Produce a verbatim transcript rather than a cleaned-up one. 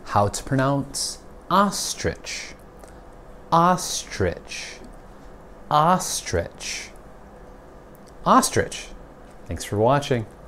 how to pronounce ostrich, ostrich, ostrich, ostrich. Thanks for watching.